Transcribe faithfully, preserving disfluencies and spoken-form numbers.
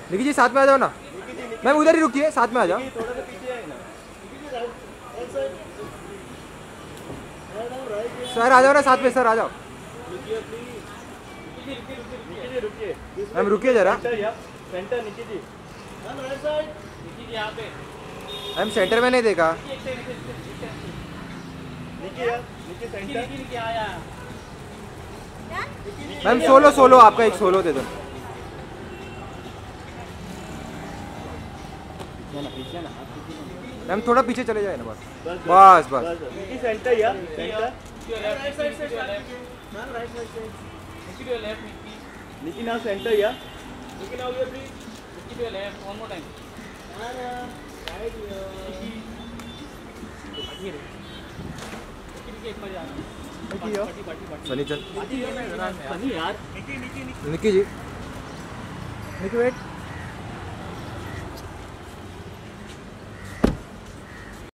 निकी जी साथ में आ जाओ ना। मैम उधर ही रुकिए, साथ में आ जाओ। सर आ जाओ ना साथ में, सर आ जाओ। मैम रुकिए जरा। Centre Nikki ji, ma'am centre में नहीं देखा। मैम सोलो सोलो आपका एक सोलो दे दो। मैम थोड़ा पीछे चले जाए ना, बस बस बस। सेंटर या सेंटर निकी नाउ सेंटर या Nikki now here please Nikki to left one more time right here Nikki एक बार जा निकी यो सनी चल सनी यार निकी निकी निकी जी निकी वेट।